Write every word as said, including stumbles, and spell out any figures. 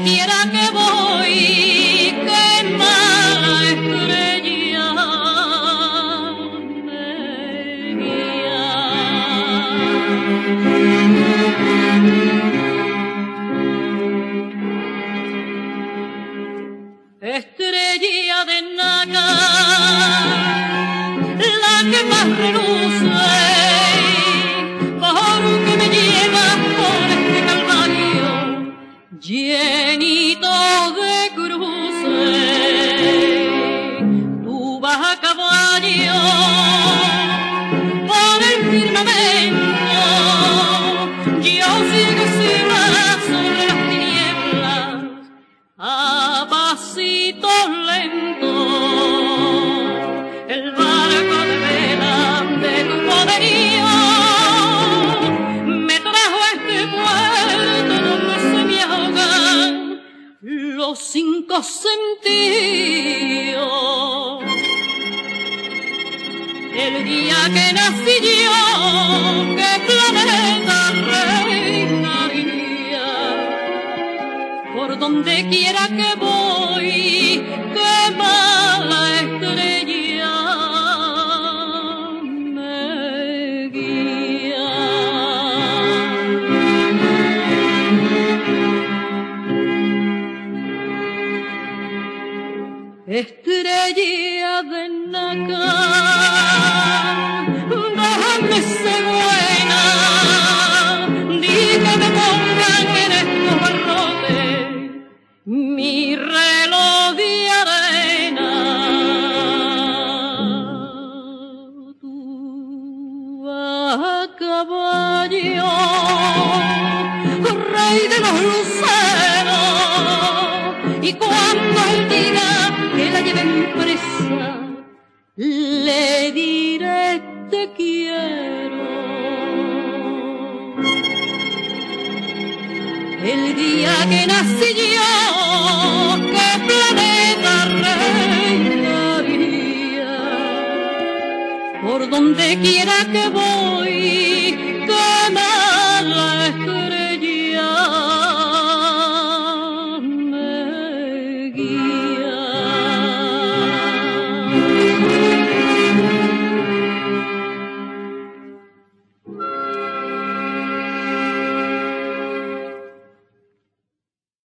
quiera que voy, qué mala estrella me guía. Estrella de nácar, la que más reluce, porque me lleva por este calvario llenito de cruces. Tú vas a caballo por el firmamento, yo sigo sin sobre las tinieblas a pasitos lentos. El barco de vela de tu poderío me trajo a este puerto donde se me ahogan los cinco sentidos. El día que nací yo, ¿qué planeta reinaría? Por donde quiera que voy, qué mala estrella me guía. Estrella de nácar, déjame ser buena, di que me pongan en estos barrotes mi reloj de arena. Tú vas a caballo, rey de los luceros, y cuando él diga que la lleven presa, le diré te quiero. El día que nací yo, ¿qué planeta reinaría? Por donde quiera que voy,